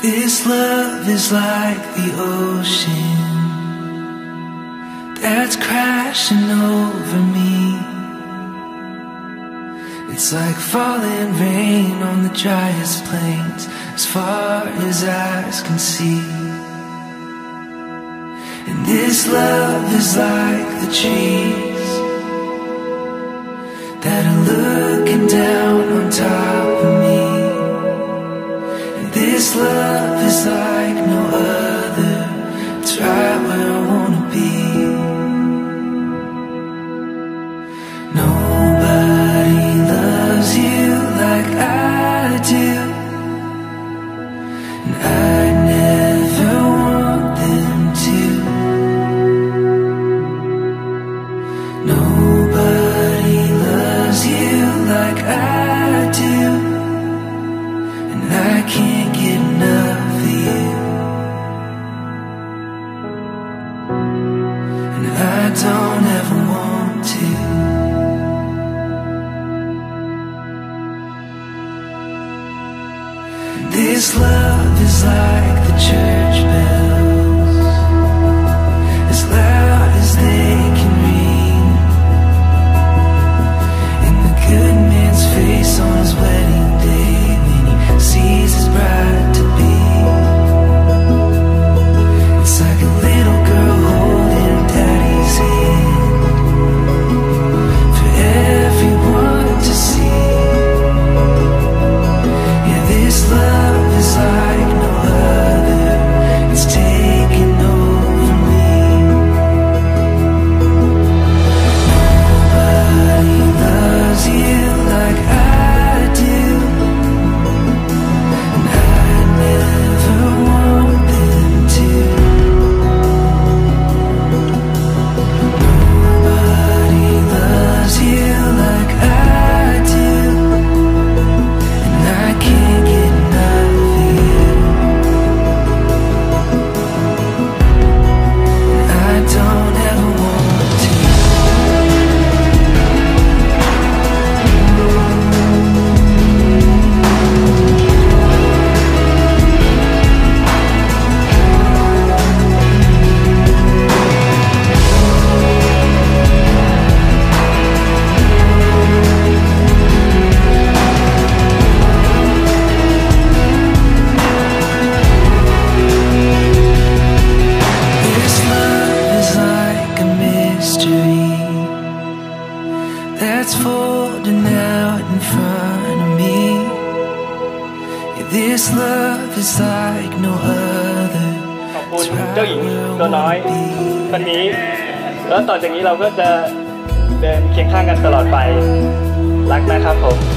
This love is like the ocean that's crashing over me. It's like falling rain on the driest plains as far as eyes can see. And this love is like the trees that are looking down on top of me. This love is like no other. It's right where I wanna be. Nobody loves you like I do, and I never want them to. Nobody loves you like I do, and I can't get enough of you. And I don't ever want to. This love is like the church bells, as loud as they can ring, and the good man's face on his wedding day when he sees his bride to be. It's like a little girl holding daddy's hand for everyone to see. Yeah, this love is like no other. It's taking over me. Nobody loves you like I do, and I never want them to. Nobody loves you like I do, and I can't get enough of you. And I don't ever want to. This love is like a mystery that's folding out in front of me. Yeah, this love is like no other. ขอบคุณเจ้าหญิงตัวน้อยคนนี้ แล้วต่อจากนี้เราก็จะเดินเคียงข้างกันตลอดไป รักนะครับผม